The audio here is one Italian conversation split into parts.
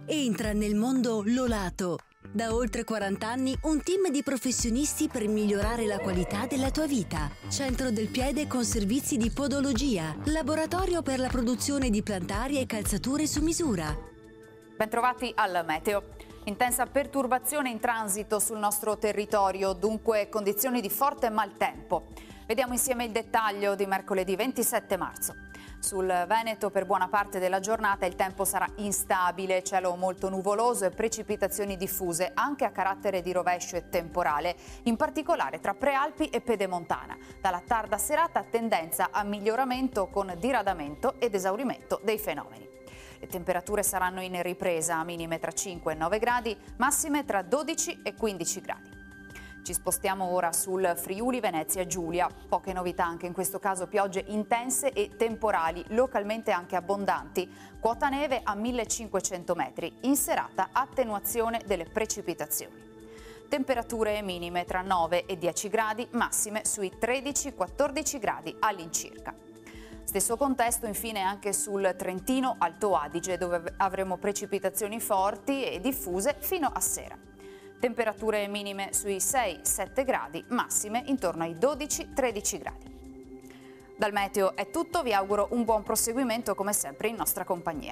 Entra nel mondo Lolato. Da oltre 40 anni un team di professionisti per migliorare la qualità della tua vita. Centro del piede con servizi di podologia. Laboratorio per la produzione di plantari e calzature su misura. Bentrovati al meteo. Intensa perturbazione in transito sul nostro territorio, dunque condizioni di forte maltempo. Vediamo insieme il dettaglio di mercoledì 27 marzo. Sul Veneto per buona parte della giornata il tempo sarà instabile, cielo molto nuvoloso e precipitazioni diffuse anche a carattere di rovescio e temporale, in particolare tra Prealpi e Pedemontana. Dalla tarda serata tendenza a miglioramento con diradamento ed esaurimento dei fenomeni. Le temperature saranno in ripresa, minime tra 5 e 9 gradi, massime tra 12 e 15 gradi. Ci spostiamo ora sul Friuli Venezia Giulia. Poche novità anche in questo caso, piogge intense e temporali, localmente anche abbondanti. Quota neve a 1500 metri. In serata attenuazione delle precipitazioni. Temperature minime tra 9 e 10 gradi, massime sui 13-14 gradi all'incirca. Stesso contesto infine anche sul Trentino Alto Adige, dove avremo precipitazioni forti e diffuse fino a sera. Temperature minime sui 6-7 gradi, massime intorno ai 12-13 gradi. Dal meteo è tutto, vi auguro un buon proseguimento come sempre in nostra compagnia.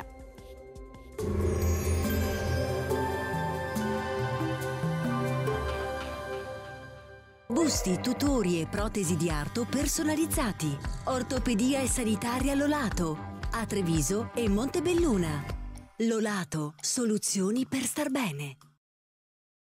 Busti, tutori e protesi di arto personalizzati. Ortopedia e sanitaria Lolato. A Treviso e Montebelluna. Lolato, soluzioni per star bene.